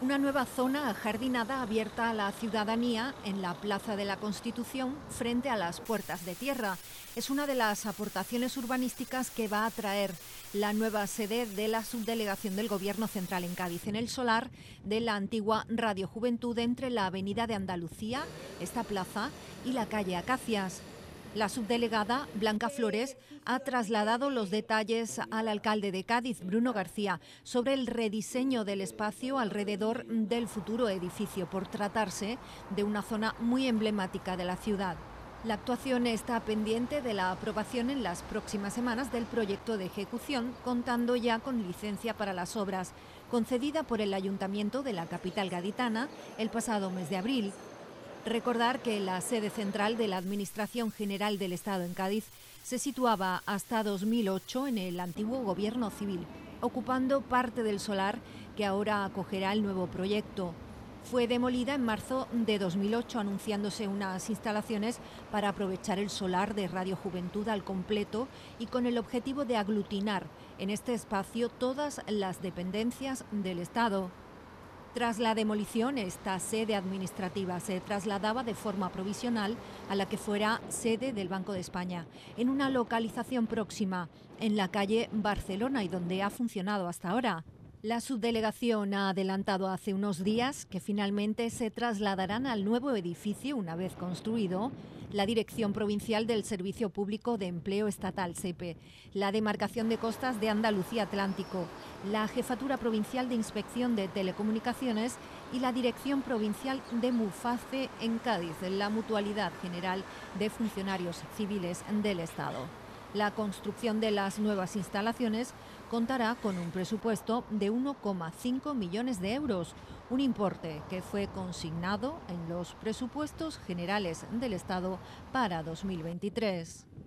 Una nueva zona ajardinada abierta a la ciudadanía en la Plaza de la Constitución frente a las Puertas de Tierra. Es una de las aportaciones urbanísticas que va a traer la nueva sede de la subdelegación del Gobierno Central en Cádiz, en el solar de la antigua Radio Juventud, entre la Avenida de Andalucía, esta plaza, y la calle Acacias. La subdelegada Blanca Flores ha trasladado los detalles al alcalde de Cádiz, Bruno García, sobre el rediseño del espacio alrededor del futuro edificio, por tratarse de una zona muy emblemática de la ciudad. La actuación está pendiente de la aprobación en las próximas semanas del proyecto de ejecución, contando ya con licencia para las obras, concedida por el Ayuntamiento de la capital gaditana el pasado mes de abril. Recordar que la sede central de la Administración General del Estado en Cádiz se situaba hasta 2008 en el antiguo Gobierno Civil, ocupando parte del solar que ahora acogerá el nuevo proyecto. Fue demolida en marzo de 2008, anunciándose unas instalaciones para aprovechar el solar de Radio Juventud al completo y con el objetivo de aglutinar en este espacio todas las dependencias del Estado. Tras la demolición, esta sede administrativa se trasladaba de forma provisional a la que fuera sede del Banco de España, en una localización próxima, en la calle Barcelona, y donde ha funcionado hasta ahora. La subdelegación ha adelantado hace unos días que finalmente se trasladarán al nuevo edificio una vez construido la Dirección Provincial del Servicio Público de Empleo Estatal, SEPE, la Demarcación de Costas de Andalucía Atlántico, la Jefatura Provincial de Inspección de Telecomunicaciones y la Dirección Provincial de MUFACE en Cádiz, la Mutualidad General de Funcionarios Civiles del Estado. La construcción de las nuevas instalaciones contará con un presupuesto de 1,5 millones de euros, un importe que fue consignado en los presupuestos generales del Estado para 2023.